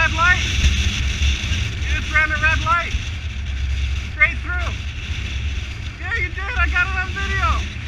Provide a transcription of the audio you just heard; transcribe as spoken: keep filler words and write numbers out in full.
red light. You just ran the red light. Straight through. Yeah, you did. I got it on video.